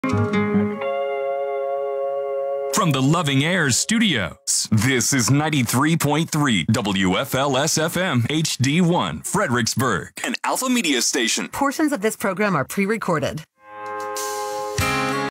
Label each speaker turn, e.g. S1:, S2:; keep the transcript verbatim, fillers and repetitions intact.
S1: From the Loving Airs studios, this is ninety-three point three W F L S F M H D one, Fredericksburg, an Alpha Media station.
S2: Portions of this program are pre-recorded.